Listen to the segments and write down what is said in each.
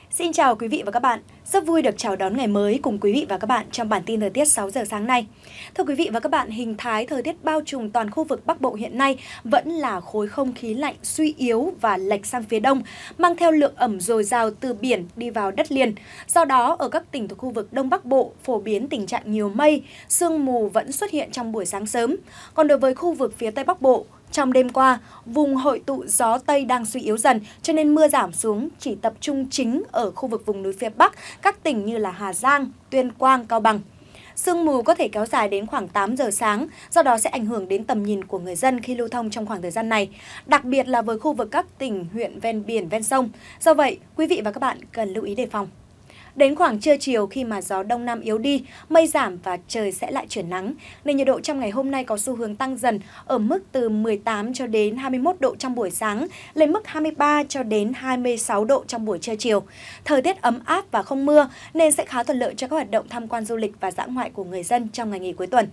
Xin chào quý vị và các bạn. Rất vui được chào đón ngày mới cùng quý vị và các bạn trong bản tin thời tiết 6 giờ sáng nay. Thưa quý vị và các bạn, hình thái thời tiết bao trùm toàn khu vực Bắc Bộ hiện nay vẫn là khối không khí lạnh suy yếu và lệch sang phía đông, mang theo lượng ẩm dồi dào từ biển đi vào đất liền. Do đó, ở các tỉnh thuộc khu vực Đông Bắc Bộ phổ biến tình trạng nhiều mây, sương mù vẫn xuất hiện trong buổi sáng sớm. Còn đối với khu vực phía Tây Bắc Bộ, trong đêm qua, vùng hội tụ gió Tây đang suy yếu dần, cho nên mưa giảm xuống chỉ tập trung chính ở khu vực vùng núi phía Bắc, các tỉnh như là Hà Giang, Tuyên Quang, Cao Bằng. Sương mù có thể kéo dài đến khoảng 8 giờ sáng, do đó sẽ ảnh hưởng đến tầm nhìn của người dân khi lưu thông trong khoảng thời gian này, đặc biệt là với khu vực các tỉnh, huyện ven biển, ven sông. Do vậy, quý vị và các bạn cần lưu ý đề phòng. Đến khoảng trưa chiều khi mà gió Đông Nam yếu đi, mây giảm và trời sẽ lại chuyển nắng. Nên nhiệt độ trong ngày hôm nay có xu hướng tăng dần ở mức từ 18 cho đến 21 độ trong buổi sáng, lên mức 23 cho đến 26 độ trong buổi trưa chiều. Thời tiết ấm áp và không mưa nên sẽ khá thuận lợi cho các hoạt động tham quan du lịch và dã ngoại của người dân trong ngày nghỉ cuối tuần.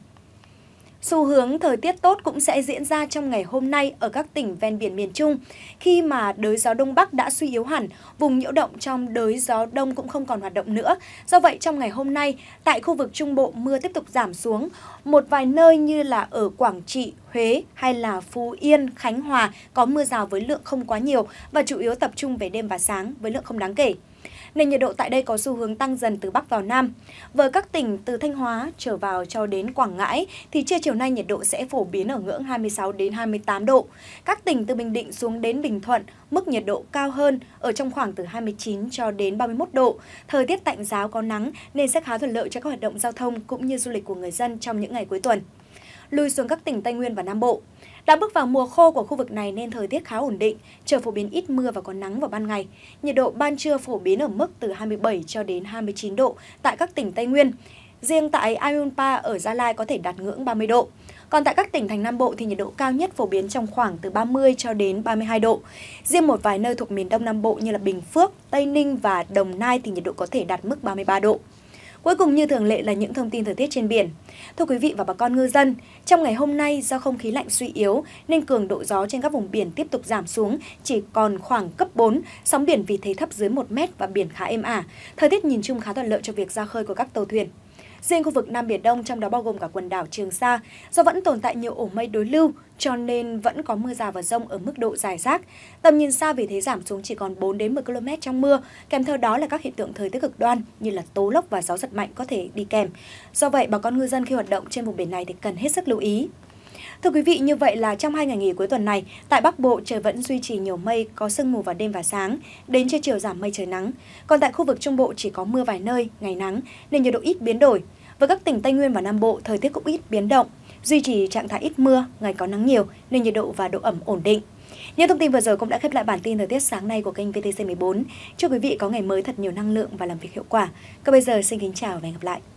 Xu hướng thời tiết tốt cũng sẽ diễn ra trong ngày hôm nay ở các tỉnh ven biển miền Trung. Khi mà đới gió Đông Bắc đã suy yếu hẳn, vùng nhiễu động trong đới gió Đông cũng không còn hoạt động nữa. Do vậy, trong ngày hôm nay, tại khu vực Trung Bộ mưa tiếp tục giảm xuống. Một vài nơi như là ở Quảng Trị, Huế hay là Phú Yên, Khánh Hòa có mưa rào với lượng không quá nhiều và chủ yếu tập trung về đêm và sáng với lượng không đáng kể. Nền nhiệt độ tại đây có xu hướng tăng dần từ Bắc vào Nam. Với các tỉnh từ Thanh Hóa trở vào cho đến Quảng Ngãi thì trưa chiều nay nhiệt độ sẽ phổ biến ở ngưỡng 26 đến 28 độ. Các tỉnh từ Bình Định xuống đến Bình Thuận, mức nhiệt độ cao hơn ở trong khoảng từ 29 cho đến 31 độ. Thời tiết tạnh giáo có nắng nên sẽ khá thuận lợi cho các hoạt động giao thông cũng như du lịch của người dân trong những ngày cuối tuần. Lùi xuống các tỉnh Tây Nguyên và Nam Bộ. Đã bước vào mùa khô của khu vực này nên thời tiết khá ổn định, trời phổ biến ít mưa và có nắng vào ban ngày. Nhiệt độ ban trưa phổ biến ở mức từ 27 cho đến 29 độ tại các tỉnh Tây Nguyên. Riêng tại Ayunpa ở Gia Lai có thể đạt ngưỡng 30 độ. Còn tại các tỉnh thành Nam Bộ thì nhiệt độ cao nhất phổ biến trong khoảng từ 30 cho đến 32 độ. Riêng một vài nơi thuộc miền Đông Nam Bộ như là Bình Phước, Tây Ninh và Đồng Nai thì nhiệt độ có thể đạt mức 33 độ. Cuối cùng như thường lệ là những thông tin thời tiết trên biển. Thưa quý vị và bà con ngư dân, trong ngày hôm nay do không khí lạnh suy yếu nên cường độ gió trên các vùng biển tiếp tục giảm xuống chỉ còn khoảng cấp 4, sóng biển vì thế thấp dưới 1 mét và biển khá êm ả. Thời tiết nhìn chung khá thuận lợi cho việc ra khơi của các tàu thuyền. Riêng khu vực Nam Biển Đông trong đó bao gồm cả quần đảo Trường Sa, do vẫn tồn tại nhiều ổ mây đối lưu cho nên vẫn có mưa rào và dông ở mức độ rải rác. Tầm nhìn xa vì thế giảm xuống chỉ còn 4 đến 10 km trong mưa, kèm theo đó là các hiện tượng thời tiết cực đoan như là tố lốc và gió giật mạnh có thể đi kèm. Do vậy, bà con ngư dân khi hoạt động trên vùng biển này thì cần hết sức lưu ý. Thưa quý vị, như vậy là trong 2 ngày nghỉ cuối tuần này, tại Bắc Bộ trời vẫn duy trì nhiều mây, có sương mù vào đêm và sáng, đến trưa chiều giảm mây trời nắng. Còn tại khu vực Trung Bộ chỉ có mưa vài nơi, ngày nắng, nên nhiệt độ ít biến đổi. Với các tỉnh Tây Nguyên và Nam Bộ, thời tiết cũng ít biến động, duy trì trạng thái ít mưa, ngày có nắng nhiều, nên nhiệt độ và độ ẩm ổn định. Những thông tin vừa rồi cũng đã khép lại bản tin thời tiết sáng nay của kênh VTC14. Chúc quý vị có ngày mới thật nhiều năng lượng và làm việc hiệu quả. Còn bây giờ xin kính chào và hẹn gặp lại.